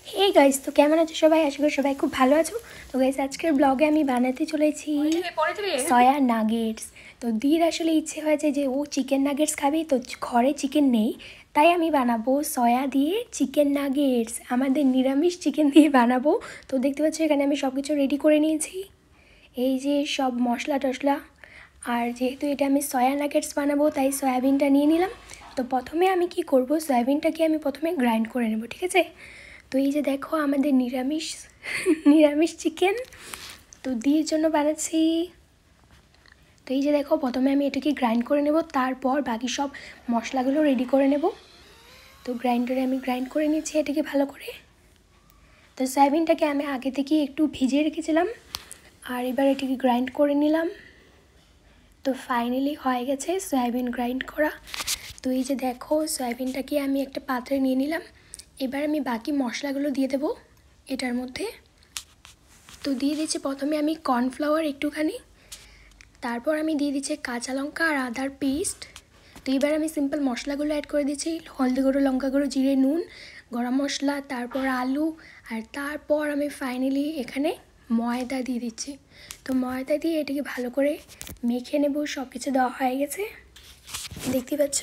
Hey guys, তো কেমন আছো সবাই? আশা করি সবাই খুব ভালো আছো। তো গাইস, আজকের ব্লগে আমি বানাতে চলেছি সয়া নাগেটস। তো দির আসলে ইচ্ছে হয়েছে যে ও চিকেন নাগেটস খাবে, তো ঘরে চিকেন নেই, তাই আমি বানাবো সয়া দিয়ে চিকেন নাগেটস। আমাদের নিরামিষ চিকেন দিয়ে বানাবো। তো দেখতে পাচ্ছ এখানে আমি সব কিছু রেডি করে নিয়েছি, এই যে সব মশলা টশলা। আর যেহেতু এটা আমি সয়া নাগেটস বানাবো তাই সয়াবিনটা নিয়ে নিলাম। তো প্রথমে আমি কি করব, সয়াবিনটাকে আমি প্রথমে গ্রাইন্ড করে নেব, ঠিক আছে? তো এই যে দেখো আমাদের নিরামিষ চিকেন তো দিয়ের জন্য বানাচ্ছি। তো এই যে দেখো প্রথমে আমি এটাকে গ্রাইন্ড করে নেব, তারপর বাকি সব মশলাগুলো রেডি করে নেব। তো গ্রাইন্ডারে আমি গ্রাইন্ড করে নিচ্ছি এটাকে ভালো করে। তো সয়াবিনটাকে আমি আগে থেকে একটু ভিজিয়ে রেখেছিলাম, আর এবার এটাকে গ্রাইন্ড করে নিলাম। তো ফাইনালি হয়ে গেছে সয়াবিন গ্রাইন্ড করা। তো এই যে দেখো সয়াবিনটাকে আমি একটা পাত্রে নিয়ে নিলাম। এবার আমি বাকি মশলাগুলো দিয়ে দেবো এটার মধ্যে। তো দিয়ে দিচ্ছি প্রথমে আমি কর্নফ্লাওয়ার একটুখানি, তারপর আমি দিয়ে দিচ্ছি কাঁচা লঙ্কা আর আদার পেস্ট। তো এবার আমি সিম্পল মশলাগুলো অ্যাড করে দিচ্ছি, হলদি গুঁড়ো, লঙ্কা গুঁড়ো, জিরে, নুন, গরম মশলা, তারপর আলু, আর তারপর আমি ফাইনালি এখানে ময়দা দিয়ে দিচ্ছি। তো ময়দা দিয়ে এটাকে ভালো করে মেখে নেব। সব কিছু দেওয়া হয়ে গেছে, দেখতে পাচ্ছ।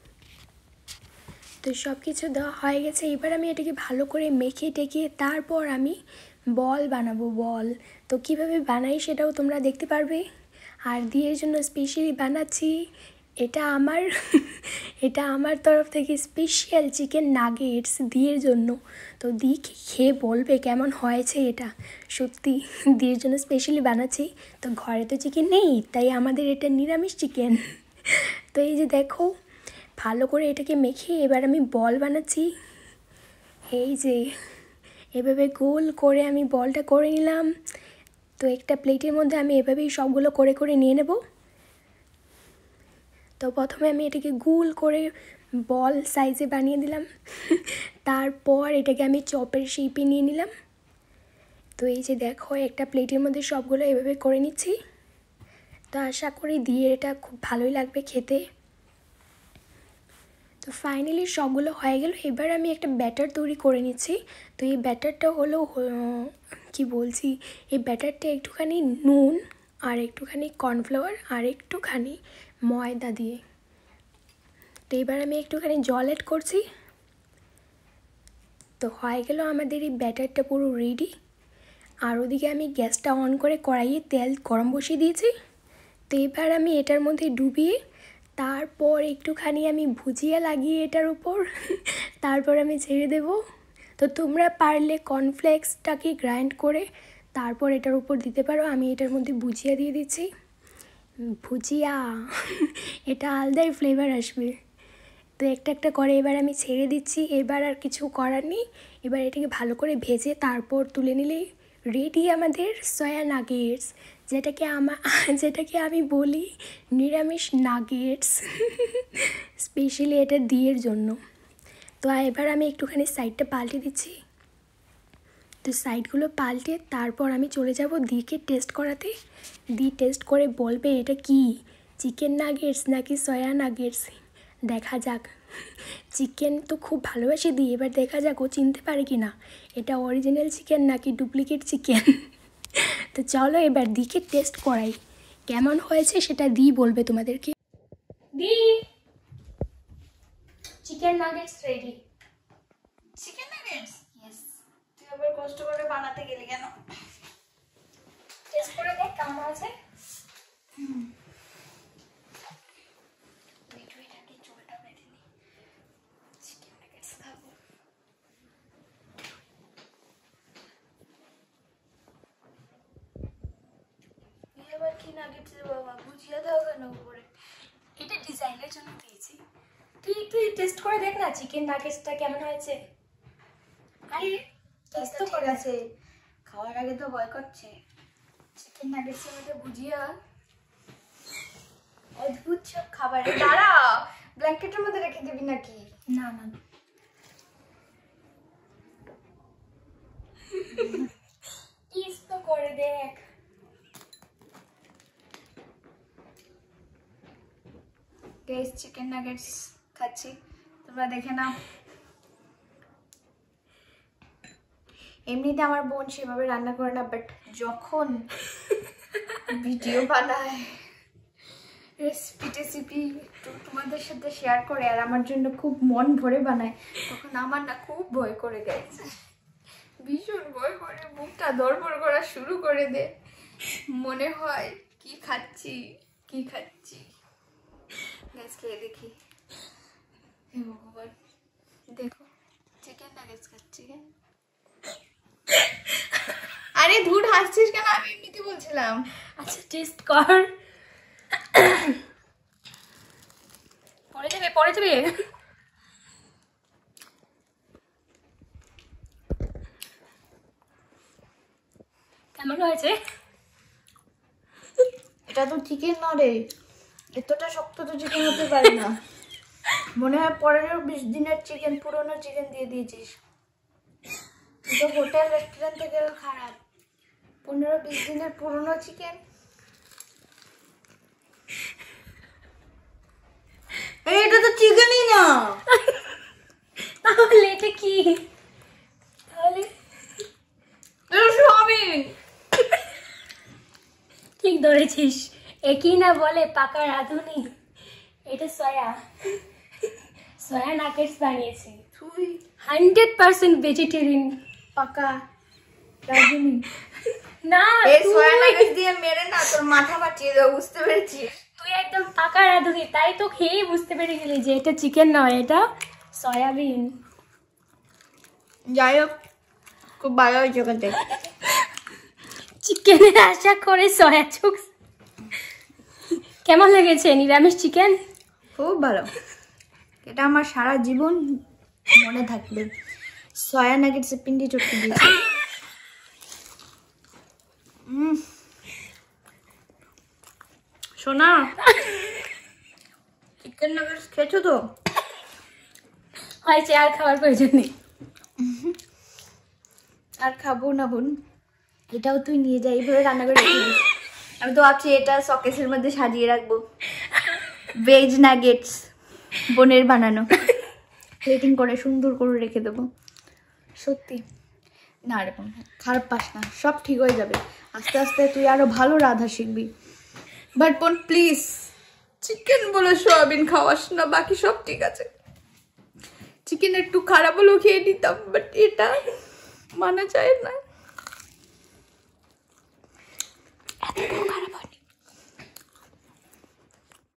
তো সব কিছু দেওয়া হয়ে গেছে, এবার আমি এটাকে ভালো করে মেখে টেকে তারপর আমি বল বানাবো, বল। তো কীভাবে বানাই সেটাও তোমরা দেখতে পারবে। আর দিয়ের জন্য স্পেশালি বানাচ্ছি এটা আমার এটা আমার তরফ থেকে স্পেশাল চিকেন নাগেটস দিয়ের জন্য। তো দি খেয়ে বলবে কেমন হয়েছে এটা। সত্যি দিয়ের জন্য স্পেশালি বানাচ্ছি। তো ঘরে তো চিকেন নেই, তাই আমাদের এটা নিরামিষ চিকেন। তো এই যে দেখো ভালো করে এটাকে মেখে এবার আমি বল বানাচ্ছি। এই যে এভাবে গোল করে আমি বলটা করে নিলাম। তো একটা প্লেটের মধ্যে আমি এভাবেই সবগুলো করে করে নিয়ে নেব। তো প্রথমে আমি এটাকে গোল করে বল সাইজে বানিয়ে দিলাম। তারপর এটাকে আমি চপের শেপে নিয়ে নিলাম। তো এই যে দেখো একটা প্লেটের মধ্যে সবগুলো এভাবে করে নিচ্ছি। তো আশা করি দিয়ে এটা খুব ভালোই লাগবে খেতে। তো ফাইনালি সবগুলো হয়ে গেল, এবার আমি একটা ব্যাটার তৈরি করে নিচ্ছি। তো এই ব্যাটারটা হলো কি বলছি, এই ব্যাটারটা একটুখানি নুন আর একটুখানি কর্নফ্লাওয়ার আর একটুখানি ময়দা দিয়ে। তো এবার আমি একটুখানি জল অ্যাড করছি। তো হয়ে গেল আমাদের এই ব্যাটারটা পুরো রেডি। আর ওদিকে আমি গ্যাসটা অন করে কড়াইয়ে তেল গরম বসিয়ে দিয়েছি। তো এবার আমি এটার মধ্যে ডুবিয়ে তারপর একটুখানি আমি ভুজিয়া লাগিয়ে এটার উপর তারপর আমি ছেড়ে দেব। তো তোমরা পারলে কর্নফ্লেক্সটাকে গ্রাইন্ড করে তারপর এটার উপর দিতে পারো। আমি এটার মধ্যে ভুজিয়া দিয়ে দিচ্ছি, ভুজিয়া এটা আলাদাই ফ্লেভার আসবে। তো একটা একটা করে এবার আমি ছেড়ে দিচ্ছি। এবার আর কিছু করার নেই, এবার এটাকে ভালো করে ভেজে তারপর তুলে নিলেই রেডি আমাদের সয়া নাগেটস, যেটাকে আমি বলি নিরামিষ নাগেটস, স্পেশালি এটা দিয়ের জন্য। তো এবার আমি একটুখানি সাইডটা পাল্টে দিচ্ছি। তো সাইডগুলো পাল্টে তারপর আমি চলে যাব দিকে টেস্ট করাতে। দি টেস্ট করে বলবে এটা কি চিকেন নাগেটস নাকি সয়া নাগেটস। দেখা যাক, চিকেন তো খুব ভালোবাসে দিই, এবার দেখা যাক ও চিনতে পারে কি না এটা অরিজিনাল চিকেন নাকি ডুপ্লিকেট চিকেন। তো চলো এবার দিকে টেস্ট করাই কেমন হয়েছে সেটা দি বলবে তোমাদেরকে। দি, chicken nuggets ready. Chicken nuggets? Yes. তুই আবার কষ্ট করে বানাতে গেলি কেন? টেস্ট করে দেখ কেমন আছে। চিকেন নাগেটস খাবো। এবার কি নাগেটস রে বাবা, ভুজিয়া দাও কেন উপরে? এটা ডিজাইনের জন্য দিয়েছি। তুই টেস্ট করে দেখ না চিকেন নাগেটসটা কেমন হয়েছে। আরে টেস্ট তো ঠিক আছে, খাওয়ার আগে তো ভয় করছে। চিকেন নাগেটসের মধ্যে ভুজিয়া, অদ্ভুত সব খাবার। দাঁড়া, ব্ল্যাঙ্কেটের মধ্যে রেখে দিবি নাকি? না না, টেস্ট তো করে দেখ। গাইস, চিকেন নাগেটস খাচ্ছি, তোমরা দেখে নাও। এমনিতে আমার বোন সেভাবে রান্না করে না, বাট যখন ভিডিও বানায় রেসিপি একটু তোমাদের সাথে শেয়ার করে আর আমার জন্য খুব মন ভরে বানায়, তখন আমার না খুব ভয় করে গেছে, ভীষণ ভয় করে, বুকটা ধড়ফড় করা শুরু করে দে, মনে হয় কি খাচ্ছি গ্যাস খেয়ে দেখি। হে ভগবান, দেখো চিকেন নাগেটস খাচ্ছি। আরে ধুর হাসছিস কেন? আমি এমনিতে বলছিলাম। আচ্ছা টেস্ট কর। পরে যাবে কেমন হয়েছে? এটা তো চিকেন না রে, এতটা শক্ত তো চিকেন হতে পারে না। মনে হয় 15-20 দিনের চিকেন, পুরোনো চিকেন দিয়ে দিয়েছিস। তুই তো হোটেল রেস্টুরেন্ট থেকে খারাপ, 15-20 দিনের পুরোনো চিকেন। এটা তো চিকেনই না। তাহলে এটা কি? তাহলে সয়াবিন। ঠিক ধরেছিস, একই না বলে পাকা রাঁধুনি। এটা সয়া নাগেটস বানিয়েছে। তুই 100% ভেজিটেরিয়ান। পাকা রাঁধুনি না, এই সয়া নাগেটস দিয়ে মেরে না তোর মাথা ফাটিয়ে দাও, বুঝতে পেরেছিস? তুই একদম পাকা রাঁধুনি, তাই তো খেয়ে বুঝতে পেরে গেলি যে এটা চিকেন নয়, এটা সয়াবিন। যাই হোক, খুব ভালো হয়েছে খেতে। চিকেনের আশা করে সয়া চুক্স। কেমন লেগেছে নিরামিষ চিকেন? খুব ভালো, এটা আমার সারা জীবন মনে থাকবে। সয়া নাগেটস পিন্ডি চটকে দিয়েছে। সোনা, চিকেন নাগেটস খেয়েছো তো? হয়েছে, আর খাওয়ার প্রয়োজন নেই। আর খাবো না বোন, এটাও তুই নিয়ে যাই, এইভাবে রান্না করে রেখে দিস। আমি তো ভাবছি এটা শকেসের মধ্যে সাজিয়ে রাখবো। ভেজ নাগেটস বোনের বানানো, প্লেটিং করে সুন্দর করে রেখে দেবো। সত্যি না রে বোন, খারাপ পাস না, সব ঠিক হয়ে যাবে। আস্তে আস্তে তুই আরো ভালো রাধা শিখবি। বাট বোন প্লিজ চিকেন বলে সয়াবিন খাওয়াস না, বাকি সব ঠিক আছে। চিকেন একটু খারাপ হলেও খেয়ে নিতাম, বাট এটা মানা যায় না। এত খারাপ